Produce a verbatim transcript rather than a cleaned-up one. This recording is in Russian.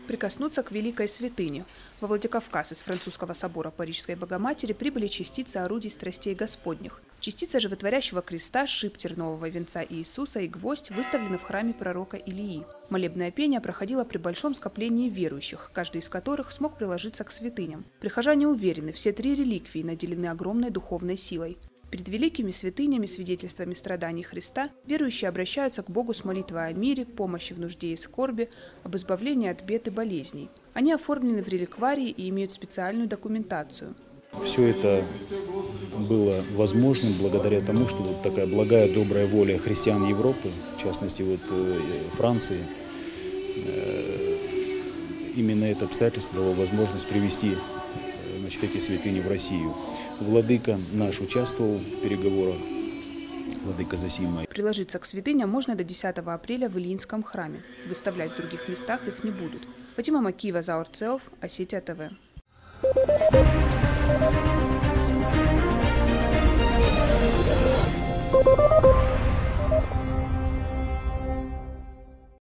Прикоснуться к великой святыне. Во Владикавказ из французского собора Парижской Богоматери прибыли частицы орудий страстей Господних. Частица животворящего креста, шип тернового венца Иисуса и гвоздь выставлены в храме пророка Илии. Молебное пение проходило при большом скоплении верующих, каждый из которых смог приложиться к святыням. Прихожане уверены, все три реликвии наделены огромной духовной силой. Перед великими святынями, свидетельствами страданий Христа, верующие обращаются к Богу с молитвой о мире, помощи в нужде и скорби, об избавлении от бед и болезней. Они оформлены в реликварии и имеют специальную документацию. Все это было возможным благодаря тому, что вот такая благая, добрая воля христиан Европы, в частности вот Франции, именно это обстоятельство дало возможность привести, значит, эти святыни в Россию. Владыка наш участвовал в переговорах, владыка Зосима. Приложиться к святыням можно до десятого апреля в Ильинском храме. Выставлять в других местах их не будут. Фатима Макиева, Заур Цеов, Осетия ТВ.